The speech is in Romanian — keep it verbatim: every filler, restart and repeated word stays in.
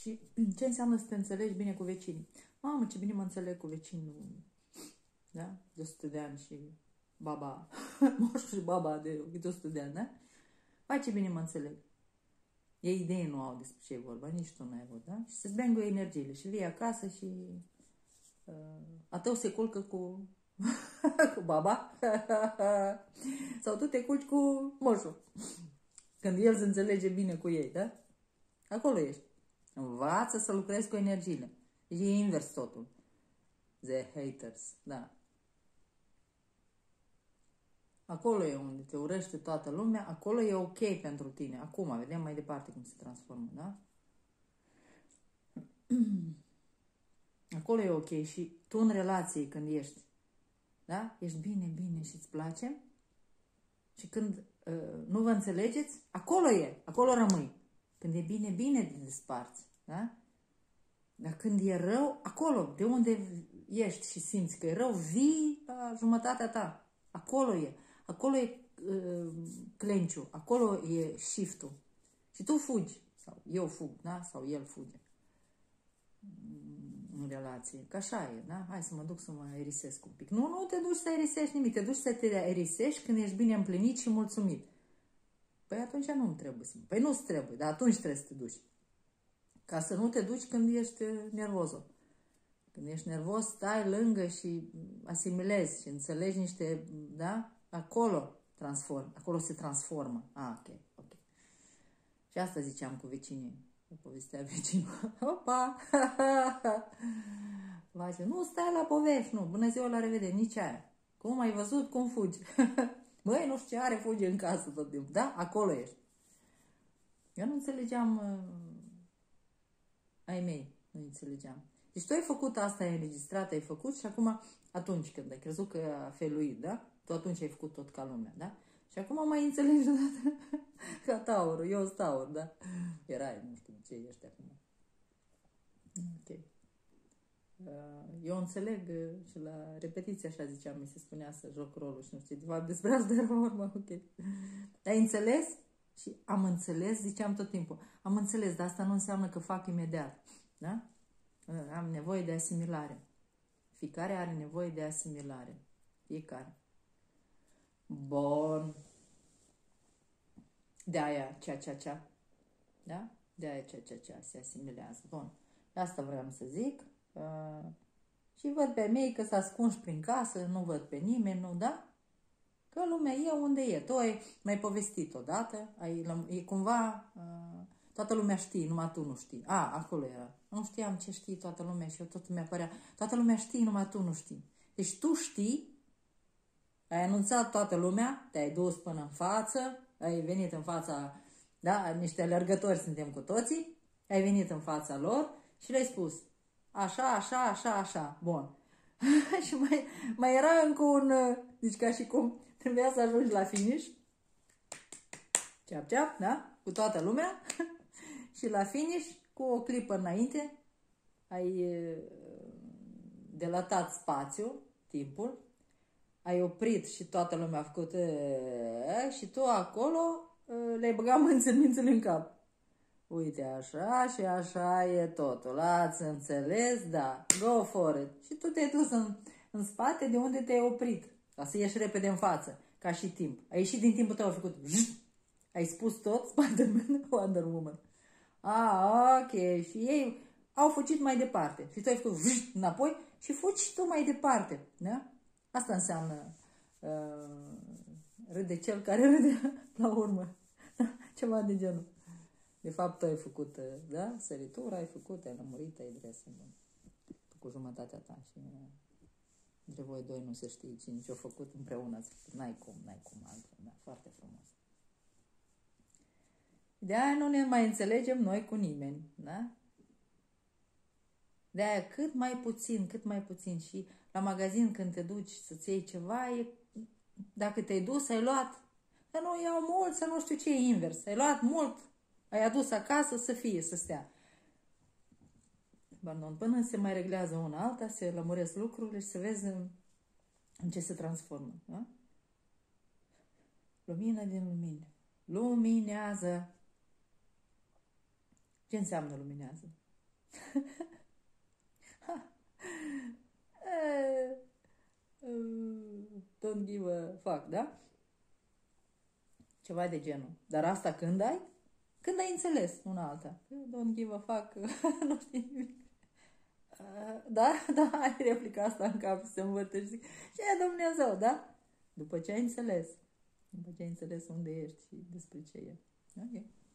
Și ce înseamnă să te înțelegi bine cu vecinii? Mamă, ce bine mă înțeleg cu vecinul, da? De o sută de ani și baba, moșul și baba de o sută de ani, da? Hai, ce bine mă înțeleg. Ei idei nu au despre ce e vorba, nici tu nu ai vorba, da? Și se zbeangă energiile și vii acasă și uh, a tău se culcă cu, cu baba sau tu te culci cu moșul. Când el se înțelege bine cu ei, da? Acolo ești. Învață să lucrezi cu energiile. Deci e invers totul. The haters, da. Acolo e unde te urăște toată lumea, acolo e ok pentru tine. Acum, vedem mai departe cum se transformă, da? Acolo e ok și tu în relație când ești, da? Ești bine, bine și îți place și când uh, nu vă înțelegeți, acolo e, acolo rămâi. Când e bine, bine te desparți, da? Dar când e rău, acolo, de unde ești și simți că e rău, vii la jumătatea ta. Acolo e. Acolo e uh, clenciul, acolo e shift-ul. Și tu fugi, sau eu fug, da? Sau el fuge în relație. Că așa e, da? Hai să mă duc să mă aerisesc un pic. Nu, nu te duci să aerisești nimic, te duci să te aerisești când ești bine împlinit și mulțumit. Păi atunci nu trebuie să... Păi nu-ți trebuie, dar atunci trebuie să te duci. Ca să nu te duci când ești nervoză. Când ești nervos, stai lângă și asimilezi și înțelegi niște, da? Acolo transform, acolo se transformă. Ah, ok, ok. Și asta ziceam cu vecinii. Povestea vecinul. Opa! Face, nu stai la povești, nu. Bună ziua, la revedere, nici aia. Cum ai văzut, cum fugi? Băi, nu știu ce are, fuge în casă tot timpul. Da? Acolo ești. Eu nu înțelegeam uh, ai mei, nu înțelegeam. Deci tu ai făcut asta, ai înregistrat, ai făcut și acum, atunci când ai crezut că a feluit, da? Tu atunci ai făcut tot ca lumea, da? Și acum mai înțelegi odată ca taurul, eu sunt taur, da? Erai, nu știu ce ești acum. Ok. Eu înțeleg și la repetiție, așa ziceam, mi se spunea să joc rolul și nu știu, de fapt despre asta era vorba, ok. Ai înțeles? Și am înțeles, ziceam tot timpul, am înțeles, dar asta nu înseamnă că fac imediat, da? Am nevoie de asimilare. Fiecare are nevoie de asimilare. Fiecare. Bun. De-aia cea-cea-cea. Da? De-aia cea-cea-cea se asimilează. Bun. Asta vreau să zic. Uh, și văd pe mei că s-a ascuns prin casă, nu văd pe nimeni, nu, da? Că lumea e unde e. Tu ai mai povestit odată, ai, e cumva, uh, toată lumea știe, numai tu nu știi. A, acolo era. Nu știam ce știe toată lumea și eu tot mi apărea. Toată lumea știe, numai tu nu știi. Deci tu știi, ai anunțat toată lumea, te-ai dus până în față, ai venit în fața, da, niște alergători suntem cu toții, ai venit în fața lor și le-ai spus, așa, așa, așa, așa, bun. Și mai, mai era încă un, deci ca și cum trebuia să ajungi la finish, ceap, ceap, da, cu toată lumea, și la finish, cu o clipă înainte, ai delatat spațiu, timpul, ai oprit și toată lumea a făcut e, și tu acolo le-ai băgat mințele în cap. Uite, așa și așa e totul. Ați înțeles? Da. Go for it. Și tu te-ai dus în, în spate de unde te-ai oprit. Ca să ieși repede în față. Ca și timp. Ai ieșit din timpul tău, ai făcut ai spus tot Spider-Man, Wonder Woman. Ah, ok. Și ei au fugit mai departe. Și tu ai făcut înapoi și fugi și tu mai departe. Da? Asta înseamnă uh, râde cel care râde la urmă. Ceva de genul. De fapt, tu ai făcut, da, săritura, ai făcut, ai lămurit, ai dresat, cu jumătatea ta și între voi doi nu se știe cine ce-a făcut împreună. N-ai cum, n-ai cum altfel, da, foarte frumos. De-aia nu ne mai înțelegem noi cu nimeni, da? De-aia cât mai puțin, cât mai puțin și la magazin când te duci să-ți iei ceva, e, dacă te-ai dus, ai luat, dar nu iau mult, să nu știu ce e invers, ai luat mult, ai adus acasă să fie, să stea. Pardon, până se mai reglează una alta, se lămuresc lucrurile și să vezi în, în ce se transformă. Da? Lumină din lumină. Luminează. Ce înseamnă luminează? Eh, Don't give a fuck, da? Ceva de genul. Dar asta când ai? Când ai înțeles, una alta. Don't give a fuck, nu știu nimic. Da, da, ai replica asta în cap și se învârte și zic, ce e Dumnezeu, da? După ce ai înțeles. După ce ai înțeles unde ești și despre ce e. Ok.